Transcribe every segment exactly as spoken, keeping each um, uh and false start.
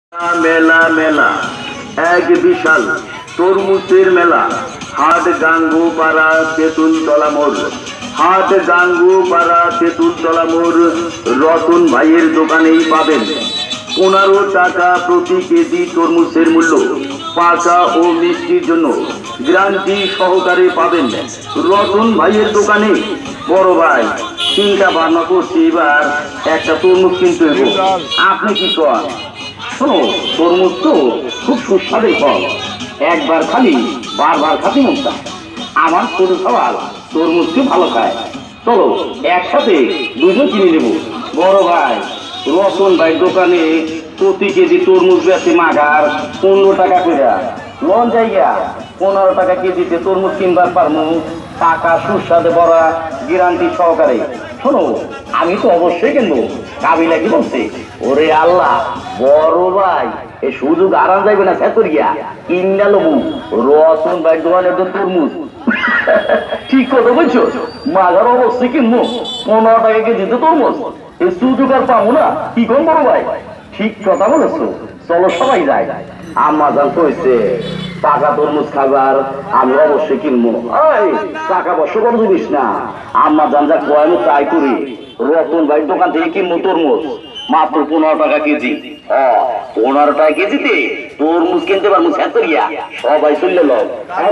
মেলা মেলা এক বিশাল তরমুজের মেলা। হাট গাঙ্গুপাড়া তেঁতুলতলা মোড়। হাট গাঙ্গুপাড়া তেঁতুলতলা মোড় রতন ভাইয়ের দোকানেই পাবেন পনেরো টাকা প্রতি কেজি তরমুজের মূল্য। পাকা ও মিষ্টির জন্য গ্যারান্টি সহকারে পাবেন রতন ভাইয়ের দোকানে। বড় ভাই চিন্তা ভাবনা করছি এবার একটা তরমুজ কিনতে হবে। আপনি কি করেন? শোনো, তরমুজ তো খুব সুস্বাদের ফল, একবার খালি বারবার খাতে মন চায়। আমার ছোট সবাই তরমুজকে ভালো খায়। চলো একসাথে দুজন কিনে নেব। বড় ভাই রতন ভাই দোকানে প্রতি কেজি তরমুজ বেচে মাগার পনেরো টাকা করে। লন জায়গা পনেরো টাকা কেজিতে তরমুজ কিনবার পারমু, টাকা সুস্বাদে ভরা গ্যারান্টি সহকারে। শোনো, আমি তো অবশ্যই কিনবো। কাবিলা কি বলছে? ওরে আল্লাহ, বড় ভাই এই সুযোগ আরাম যাইবে না ছেতরিয়া কিনা লবু রতন ভাই দোকানের তো তরমুজ। ঠিক কথা বলছো, মাগার অবশ্যই কিনবো। পনেরো টাকা কেজি তো তরমুজ, এই সুযোগ আর পাবো না। কি কোন বড় ভাই? ঠিক কথা বলেছো, চলো সবাই যাই। আম্মা জান কইছে টাকা তরমুজ খাবার, আমি অবশ্যই কিনবো। টাকা বসে করে দিস না, আম্মা জান যা কয় আমি তাই করি। রতন ভাই দোকান থেকে কিনবো তরমুজ মাত্র পনেরো টাকা কেজি। পনেরো টাকা কেজিতে তরমুজ কিনতে পারবো ছেতরিয়া। সবাই শুনলে লোক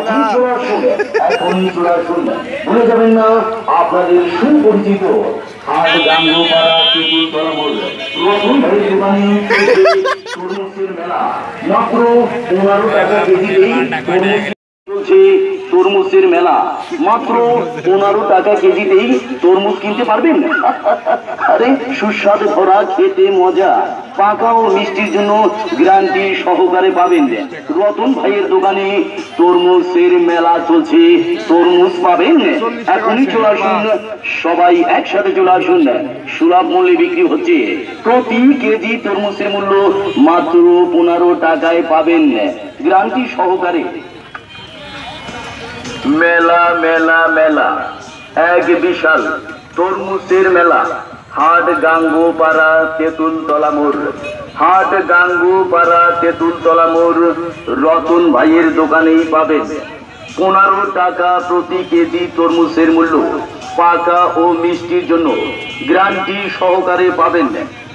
ভুলে যাবেন না আপনাদের সুপরিচিত হাট গাঙ্গুপাড়া তেঁতুলতলা মোড় রতন ভাইয়ের দোকানে তরমুজের মেলা। মাত্র পনেরো টাকা কেজিতেই চলছে তরমুজের মেলা। মাত্র পনেরো টাকা কেজিতেই তরমুজ কিনতে পারবেন। আরে সুস্বাদে ভরা, খেতে মজা, পাকা ও মিষ্টির জন্য গ্যারান্টি সহকারে পাবেন রতন ভাইয়ের দোকানে। তরমুজের মেলা চলছে, তরমুজ পাবেন। এখনই চলে আসুন, সবাই একসাথে চলে আসুন। সুলভ মূল্যে বিক্রি হচ্ছে। প্রতি কেজি তরমুজের মূল্য মাত্র পনেরো টাকায় পাবেন গ্যারান্টি সহকারে। মেলা মেলা মেলা এক বিশাল তরমুজের মেলা। হাট গাঙ্গুপাড়া তেঁতুলতলা মোড়। হাট গাঙ্গুপাড়া তেঁতুলতলা মোড় রতন ভাইয়ের দোকানেই পাবেন পনেরো টাকা প্রতি কেজি তরমুজের মূল্য। পাকা ও মিষ্টির জন্য গ্যারান্টি সহকারে পাবেন